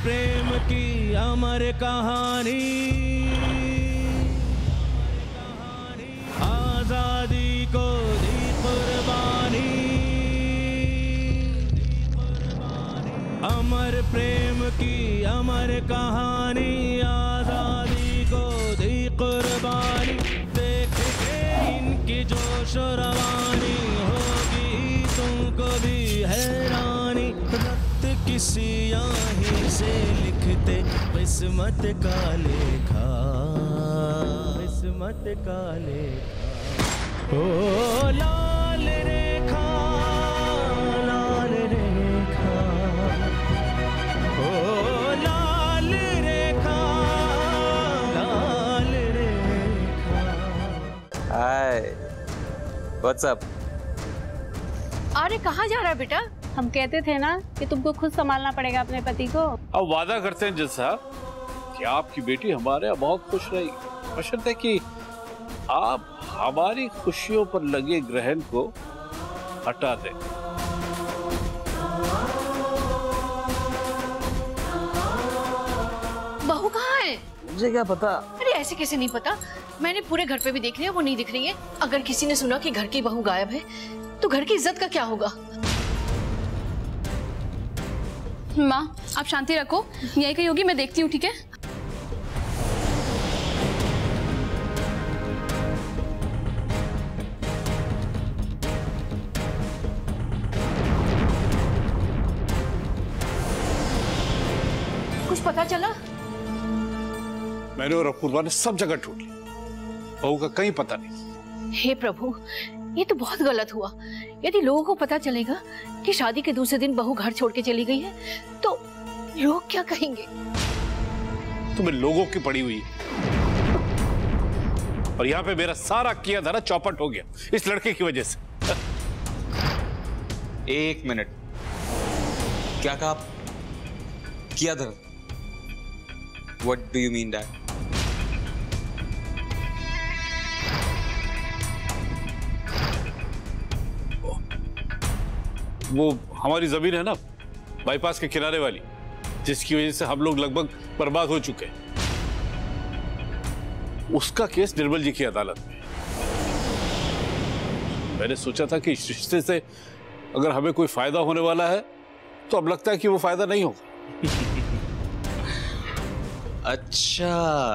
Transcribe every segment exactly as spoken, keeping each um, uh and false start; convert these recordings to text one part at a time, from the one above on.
प्रेम की अमर कहानी, आजादी को दी कुर्बानी, अमर प्रेम की अमर कहानी, आजादी को दी कुर्बानी। देख के इनकी जोश रवानी, होगी तुमको भी हैरानी। रक्त किसी आही से लिखते किस्मत का लेखा, किस्मत का लेखा। ओ लाल रेखा, लाल रेखा, ओ लाल रेखा, लाल रेखा। Hi, what's up? अरे कहाँ जा रहा है बेटा? हम कहते थे ना कि तुमको खुद संभालना पड़ेगा अपने पति को। अब वादा करते हैं जज साहब कि आपकी बेटी हमारे यहाँ बहुत खुश रहेगी, बशर्ते कि आप हमारी खुशियों पर लगे ग्रहण को हटा दें। बहू कहाँ है? मुझे क्या पता। अरे ऐसे कैसे नहीं पता? मैंने पूरे घर पे भी देख लिया, वो नहीं दिख रही है। अगर किसी ने सुना कि घर की बहू गायब है तो घर की इज्जत का क्या होगा? माँ आप शांति रखो, यही कही होगी, मैं देखती हूँ, ठीक है? कुछ पता चला? मैंने और अपूर्वा ने सब जगह ढूंढ ली, बहू का कहीं पता नहीं। हे प्रभु, ये तो बहुत गलत हुआ। यदि लोगों को पता चलेगा कि शादी के दूसरे दिन बहू घर छोड़ के चली गई है तो लोग क्या कहेंगे? तुम्हें लोगों की पड़ी हुई है और यहाँ पे मेरा सारा किया धरा चौपट हो गया इस लड़के की वजह से। एक मिनट, क्या कहा? किया धरा? What do you mean that? वो हमारी जमीन है ना बाईपास के किनारे वाली, जिसकी वजह से हम लोग लगभग बर्बाद हो चुके हैं, उसका केस निर्मल जी की अदालत में। मैंने सोचा था कि इस रिश्ते से अगर हमें कोई फायदा होने वाला है तो अब लगता है कि वो फायदा नहीं होगा। अच्छा,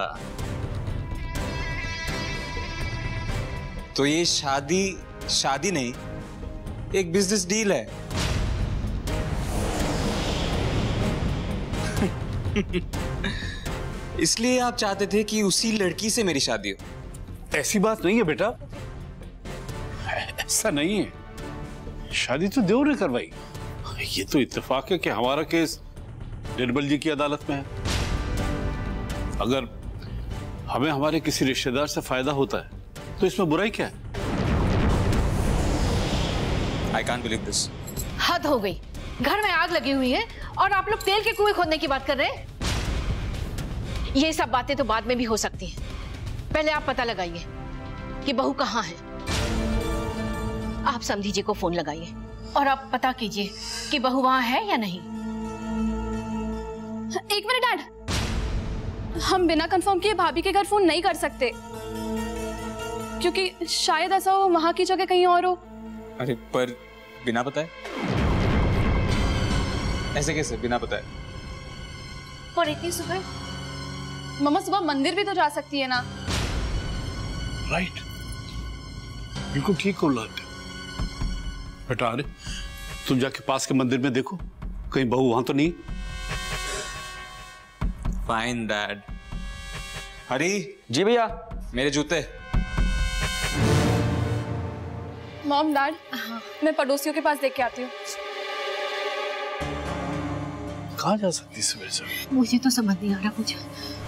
तो ये शादी शादी नहीं, एक बिजनेस डील है। इसलिए आप चाहते थे कि उसी लड़की से मेरी शादी हो? ऐसी बात नहीं है बेटा, ऐसा नहीं है। शादी तो देव ने करवाई, ये तो इत्तेफाक है कि हमारा केस निर्मल जी की अदालत में है। अगर हमें हमारे किसी रिश्तेदार से फायदा होता है तो इसमें बुराई क्या है? I can't believe this. हद हो गई। घर में आग लगी हुई है और आप लोग तेल के कुएं खोदने की बात कर रहे हैं। ये सब बातें तो बाद में भी हो सकती हैं। पहले आप पता लगाइए कि बहू कहाँ है। आप समधी जी को फोन लगाइए और आप पता कीजिए कि बहू वहां है या नहीं। एक मिनट डैड, हम बिना कंफर्म किए भाभी के घर फोन नहीं कर सकते, क्योंकि शायद ऐसा हो वहां की जगह कहीं और हो। अरे पर बिना बताए? ऐसे कैसे बिना बताए? और इतनी सुबह? मम्मा सुबह मंदिर भी तो जा सकती है ना। राइट, बिल्कुल ठीक हो लाते बेटा। अरे तुम जाके पास के मंदिर में देखो, कहीं बहू वहां तो नहीं। Fine dad. हरी। जी भैया। मेरे जूते। मॉम डैड, मैं पड़ोसियों के पास देख के आती हूँ। कहाँ जा सकती सवेरे सवेरे? मुझे तो समझ नहीं आ रहा कुछ।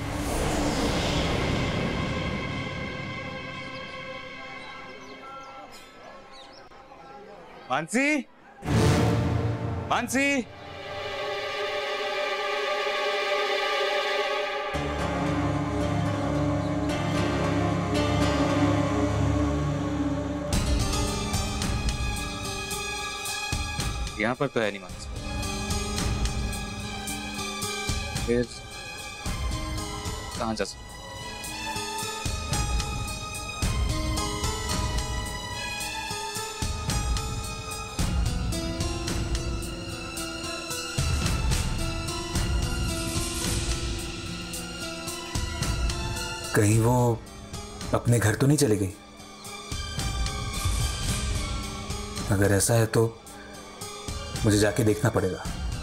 मानसी, मानसी, यहाँ पर तो है नहीं मानसी। फिर कहाँ जा सकते? कहीं वो अपने घर तो नहीं चली गई? अगर ऐसा है तो मुझे जाके देखना पड़ेगा।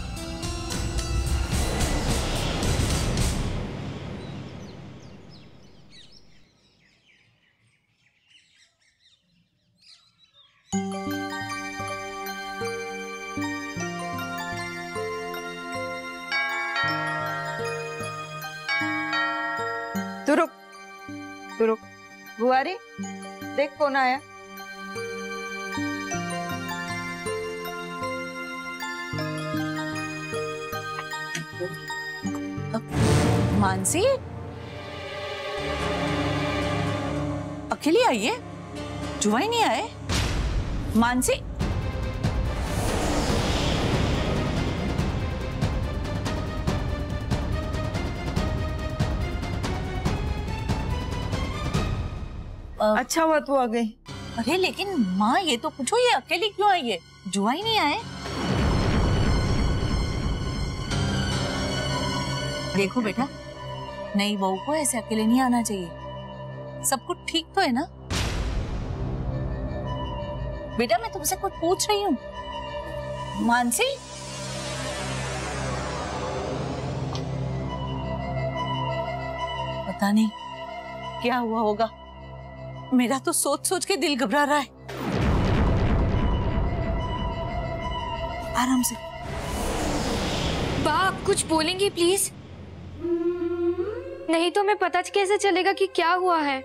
तू रुक, तू रुक। बुआरी, देख कौन आया। मानसी, अकेली आई है? जुआई नहीं आए? मानसी, अच्छा हुआ तू आ गई। अरे लेकिन माँ ये तो पूछो, ये अकेली क्यों आई है? जुआई नहीं आए? देखो बेटा, नई बहू को ऐसे अकेले नहीं आना चाहिए। सब कुछ ठीक तो है ना? बेटा मैं तुमसे कुछ पूछ रही हूँ। मानसी, पता नहीं क्या हुआ होगा। मेरा तो सोच सोच के दिल घबरा रहा है। आराम से। बा, आप कुछ बोलेंगी प्लीज? नहीं तो हमें पता कैसे चलेगा कि क्या हुआ है?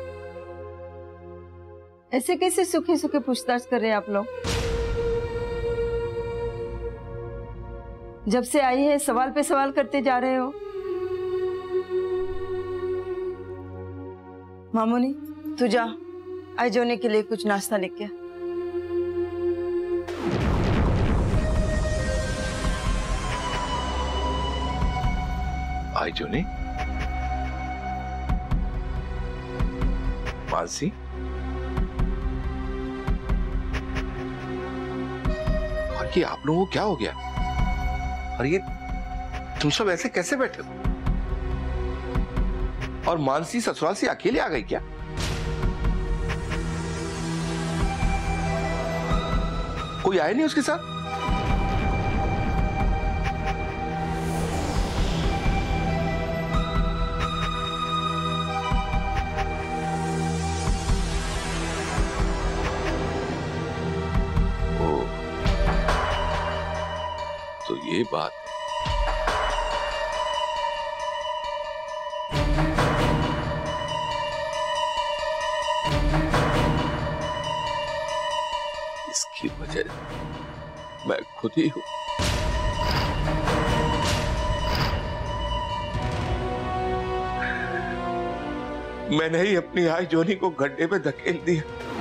ऐसे कैसे सूखे सूखे पूछताछ कर रहे हैं आप लोग? जब से आई है सवाल पे सवाल करते जा रहे हो। मामूनी, तू जा, आई जोने के लिए कुछ नाश्ता लेके आ। आई जोनी, मानसी, और ये आप लोगों को क्या हो गया? और ये तुम सब ऐसे कैसे बैठे हो? और मानसी ससुराल से अकेले आ गई क्या? कोई आया नहीं उसके साथ? ओ, तो ये बात है। इसकी वजह मैं खुद ही हूं। मैंने ही अपनी आई जोनी को गड्ढे में धकेल दिया।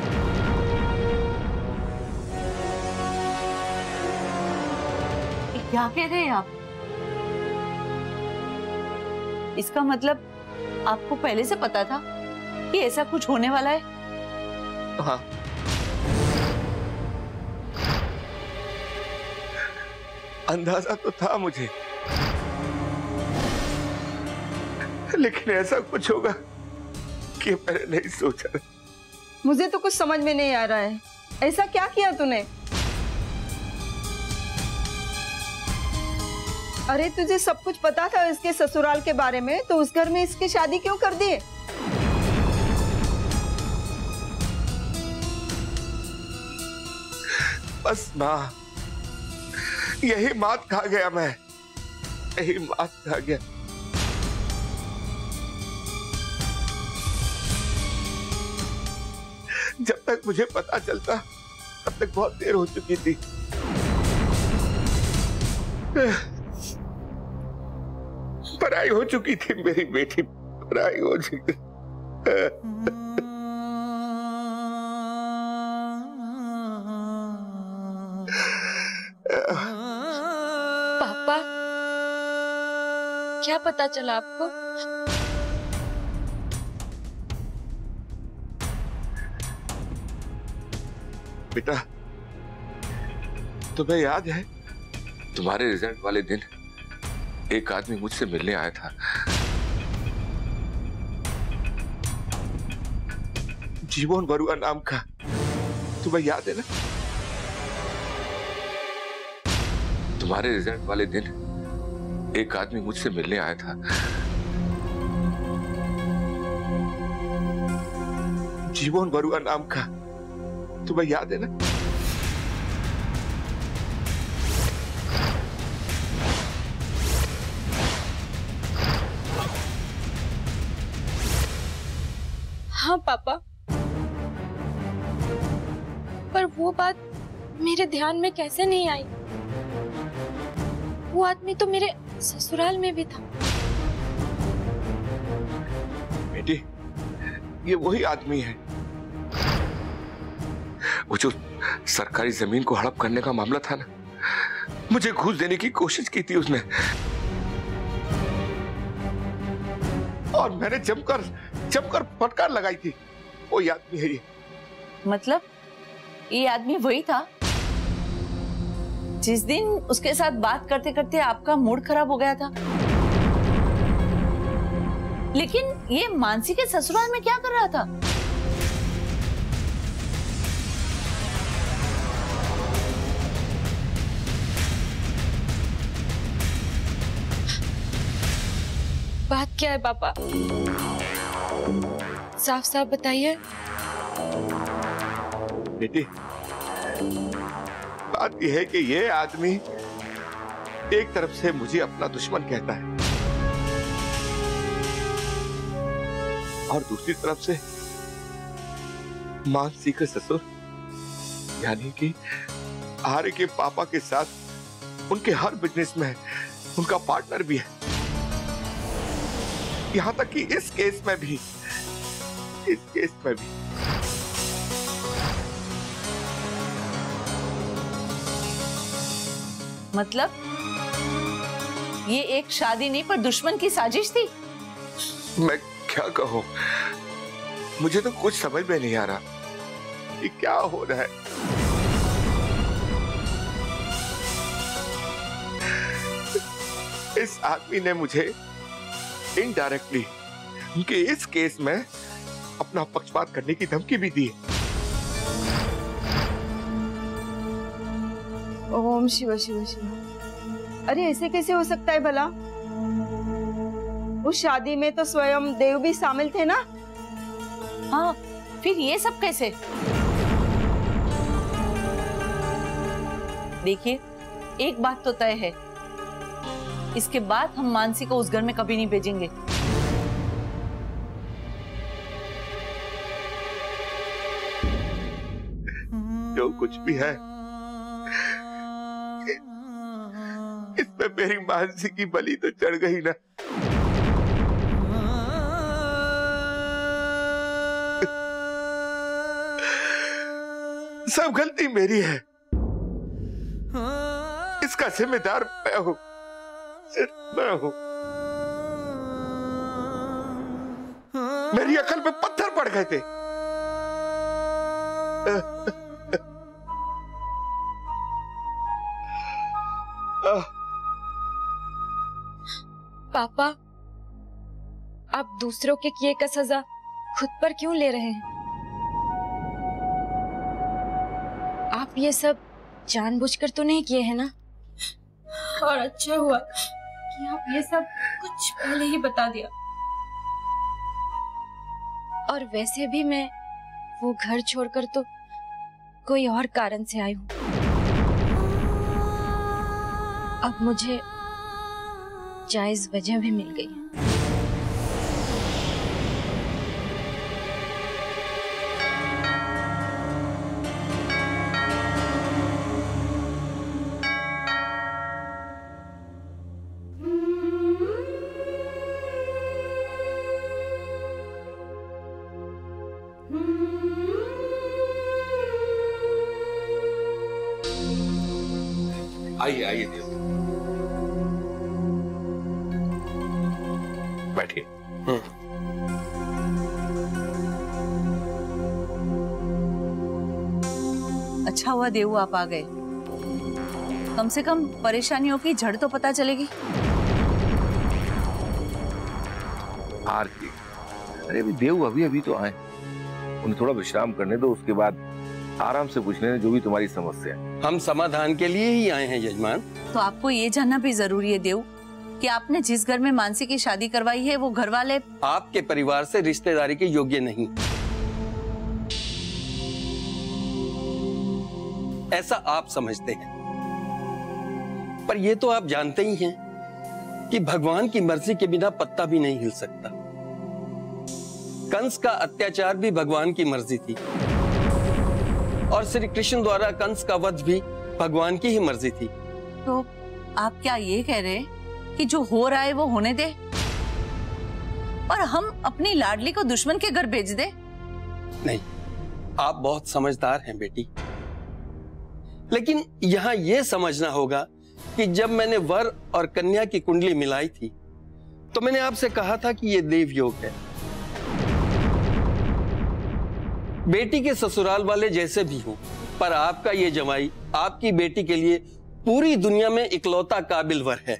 क्या कह रहे हैं आप? इसका मतलब आपको पहले से पता था कि ऐसा कुछ होने वाला है? हाँ, अंदाजा तो था मुझे, लेकिन ऐसा कुछ होगा कि मैंने नहीं सोचा। मुझे तो कुछ समझ में नहीं आ रहा है, ऐसा क्या किया तूने? अरे तुझे सब कुछ पता था इसके ससुराल के बारे में, तो उस घर में इसकी शादी क्यों कर दी? बस माँ, यही मात खा गया मैं, यही मात खा गया। जब तक मुझे पता चलता तब तक बहुत देर हो चुकी थी। पराई हो चुकी थी मेरी बेटी, पराई हो चुकी। पापा, क्या पता चला आपको? बेटा, तुम्हें याद है तुम्हारे रिजल्ट वाले दिन एक आदमी मुझसे मिलने आया था। जीवन बरुआ नाम का, तुम्हें याद है ना? तुम्हारे रिजल्ट वाले दिन एक आदमी मुझसे मिलने आया था। जीवन बरुआ नाम का, तुम्हें याद है ना? हाँ पापा, पर वो बात मेरे ध्यान में कैसे नहीं आई? वो आदमी तो मेरे ससुराल में भी था। बेटी, ये वही आदमी है, वो जो सरकारी जमीन को हड़प करने का मामला था ना, मुझे घूस देने की कोशिश की थी उसने, और मैंने जमकर जमकर फटकार लगाई थी। वो आदमी है ये। मतलब ये आदमी वही था जिस दिन उसके साथ बात करते करते आपका मूड खराब हो गया था? लेकिन ये मानसी के ससुराल में क्या कर रहा था? बात क्या है पापा? साफ साफ बताइए। बेटी, बात यह है कि ये आदमी एक तरफ से मुझे अपना दुश्मन कहता है और दूसरी तरफ से मानसी के ससुर यानी कि आर्य के पापा के साथ उनके हर बिजनेस में उनका पार्टनर भी है। यहां तक कि इस केस में भी इस केस में भी मतलब ये एक शादी नहीं पर दुश्मन की साजिश थी। मैं क्या कहूं, मुझे तो कुछ समझ में नहीं आ रहा कि क्या हो रहा है। इस आदमी ने मुझे इनडायरेक्टली उनके इस केस में अपना पक्षपात करने की धमकी भी दी। ओम शिव शिव शिव। अरे ऐसे कैसे हो सकता है भला? उस शादी में तो स्वयं देव भी शामिल थे ना? हाँ, फिर ये सब कैसे? देखिए, एक बात तो तय है, इसके बाद हम मानसी को उस घर में कभी नहीं भेजेंगे। जो कुछ भी है, इसमें मेरी मानसी की बलि तो चढ़ गई ना। सब गलती मेरी है, इसका जिम्मेदार मैं हूं, सिर्फ मैं हूं। मेरी अकल पे पत्थर पड़ गए थे। पापा, आप दूसरों के किए का सजा खुद पर क्यों ले रहे हैं? आप ये सब जानबूझकर तो नहीं किए हैं ना? और अच्छा हुआ कि आप ये सब कुछ पहले ही बता दिया। और वैसे भी मैं वो घर छोड़कर तो कोई और कारण से आई हूं। अब मुझे जायज वजह भी मिल गई है। आइए आइए देव। बैठिए। अच्छा हुआ देवू आप आ गए, कम से कम परेशानियों की जड़ तो पता चलेगी। आरती, अरे अभी देव अभी अभी तो आए, उन्हें थोड़ा विश्राम करने दो, उसके बाद आराम से पूछ लेना जो भी तुम्हारी समस्या है। हम समाधान के लिए ही आए हैं यजमान। तो आपको ये जानना भी जरूरी है देव कि आपने जिस घर में मानसी की शादी करवाई है वो घर वाले आपके परिवार से रिश्तेदारी के योग्य नहीं, ऐसा आप समझते हैं, पर ये तो आप जानते ही हैं कि भगवान की मर्जी के बिना पत्ता भी नहीं हिल सकता। कंस का अत्याचार भी भगवान की मर्जी थी और श्री कृष्ण द्वारा कंस का वध भी भगवान की ही मर्जी थी। तो आप क्या ये कह रहे हैं कि जो हो रहा है वो होने दे और हम अपनी लाडली को दुश्मन के घर भेज दे? नहीं, आप बहुत समझदार हैं बेटी, लेकिन यहां यह समझना होगा कि जब मैंने वर और कन्या की कुंडली मिलाई थी तो मैंने आपसे कहा था कि यह देव योग है। बेटी के ससुराल वाले जैसे भी हों, पर आपका ये जमाई आपकी बेटी के लिए पूरी दुनिया में इकलौता काबिल वर है।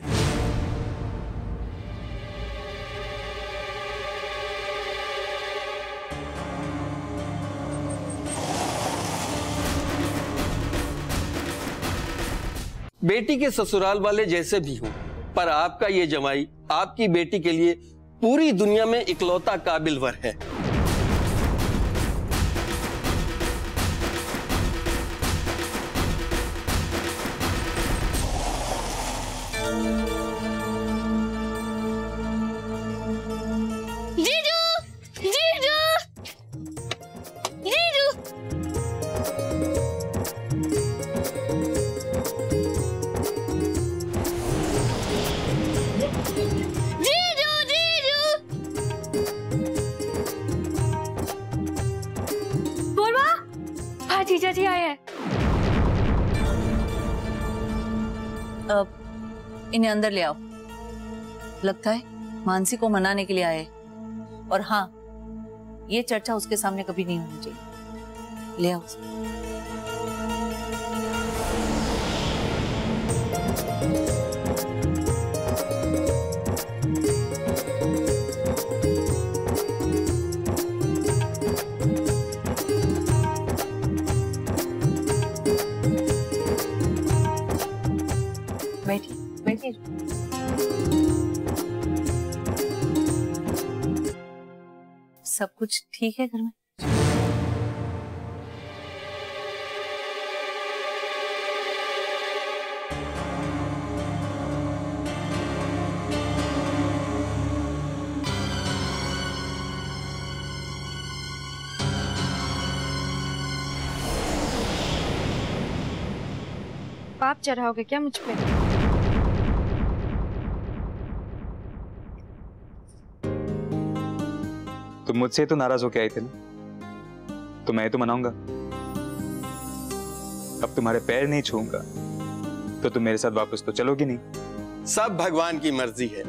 बेटी के ससुराल वाले जैसे भी हों, पर आपका ये जमाई आपकी बेटी के लिए पूरी दुनिया में इकलौता काबिल वर है। जीजा जी आए हैं। अब इन्हें अंदर ले आओ, लगता है मानसी को मनाने के लिए आए। और हाँ, ये चर्चा उसके सामने कभी नहीं होनी चाहिए। ले आओ। बैठिए बैठिए। सब कुछ ठीक है घर में? पाप चढ़ाओगे क्या मुझ पे? तुम मुझसे तो नाराज होके आई थे ना, तो मैं तो मनाऊंगा। अब तुम्हारे पैर नहीं छूऊंगा तो तुम मेरे साथ वापस तो चलोगी नहीं। सब भगवान की मर्जी है।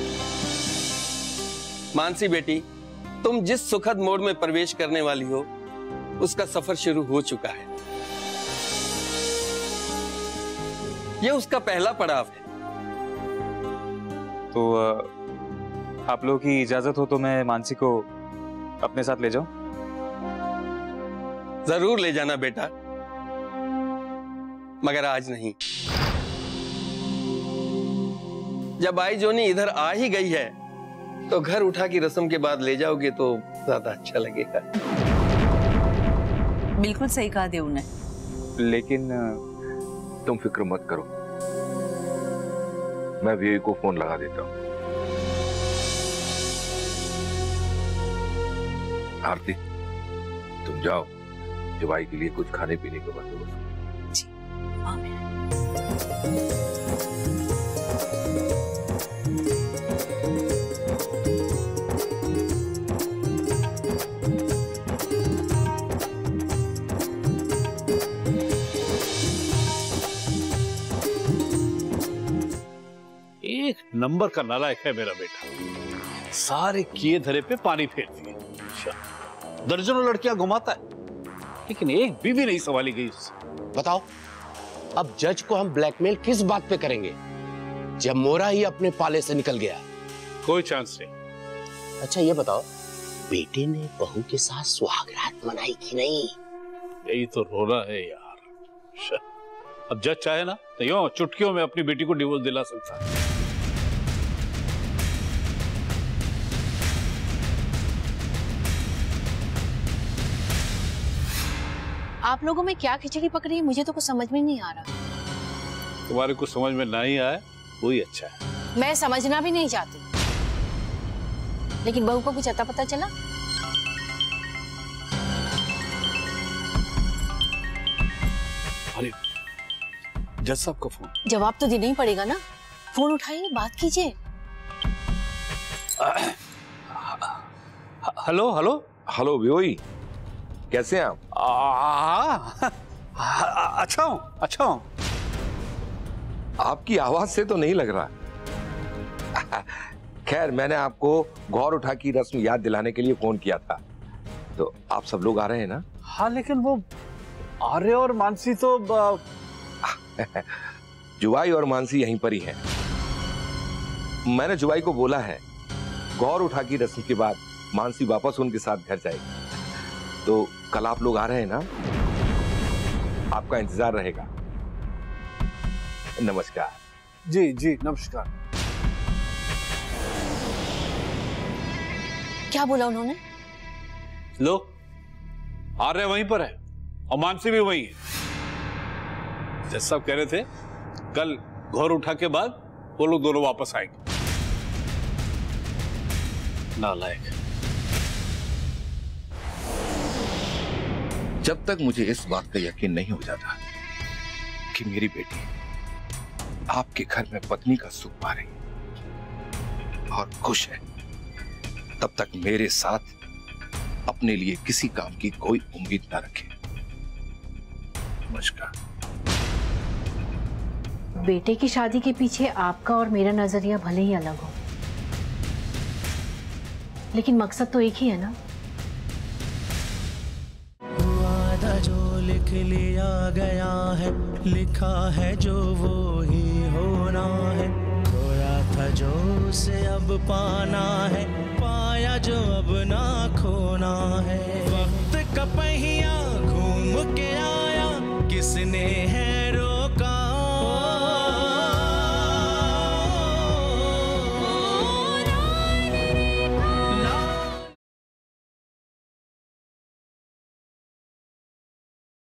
मानसी बेटी, तुम जिस सुखद मोड़ में प्रवेश करने वाली हो उसका सफर शुरू हो चुका है। यह उसका पहला पड़ाव है। तो आप लोगों की इजाजत हो तो मैं मानसी को अपने साथ ले जाऊं? जरूर ले जाना बेटा, मगर आज नहीं। जब आई जोनी इधर आ ही गई है तो घर उठा की रस्म के बाद ले जाओगे तो ज्यादा अच्छा लगेगा। बिल्कुल सही कहा देव ने। लेकिन तुम फिक्र मत करो, मैं वीआई को फोन लगा देता हूं। आरती, तुम जाओ, जवाई के लिए कुछ खाने पीने का बंदोबस्त। जी, आमीन। एक नंबर का नालायक है मेरा बेटा। सारे किए धरे पे पानी फेर दिए। अच्छा, दर्जनों लड़कियां घुमाता है, लेकिन एक बीवी नहीं संभाली गई उससे। बताओ, अब जज को हम ब्लैकमेल किस बात पे करेंगे जब मोरा ही अपने पाले से निकल गया? कोई चांस नहीं। अच्छा ये बताओ, बेटे ने बहू के साथ सुहागरात मनाई कि नहीं? यही तो रोना है यार। अब जज चाहे ना तो यूं चुटकियों में अपनी बेटी को डिवोर्स दिला सकता है। आप लोगों में क्या खिचड़ी पक रही है, मुझे तो कुछ समझ में नहीं आ रहा। तुम्हारे कुछ समझ में नहीं आया वही अच्छा है। मैं समझना भी नहीं चाहती, लेकिन बहू को कुछ अता पता चला? अरे जज साहब का फोन। जवाब तो देना ही पड़ेगा ना, फोन उठाइए, बात कीजिए। हेलो हेलो हेलो वियोई, कैसे हैं आप? आ, अच्छा हूं, अच्छा हूं। आपकी आवाज से तो नहीं लग रहा। खैर, मैंने आपको गौर उठा की रस्म याद दिलाने के लिए फोन किया था। तो आप सब लोग आ रहे हैं ना? हाँ, लेकिन वो आर्य और मानसी तो जुवाई और मानसी यहीं पर ही हैं। मैंने जुवाई को बोला है गौर उठा की रस्म के बाद मानसी वापस उनके साथ घर जाएगी। तो कल आप लोग आ रहे हैं ना? आपका इंतजार रहेगा। नमस्कार। जी जी नमस्कार। क्या बोला उन्होंने? लो, आर्य वहीं पर है और मानसी भी वहीं है। जज साहब कह रहे थे कल घोर उठा के बाद वो लोग दोनों वापस आएंगे। नालायक। जब तक मुझे इस बात का यकीन नहीं हो जाता कि मेरी बेटी आपके घर में पत्नी का सुख पा रही है और खुश है, तब तक मेरे साथ अपने लिए किसी काम की कोई उम्मीद ना रखें। नमस्कार। बेटे की शादी के पीछे आपका और मेरा नजरिया भले ही अलग हो, लेकिन मकसद तो एक ही है ना। वादा जो लिख लिया गया है, लिखा है जो वो ही होना है। खोया था जो उसे अब पाना है, पाया जो अब ना खोना है। वक्त का पहिया घूम के आया, किसने है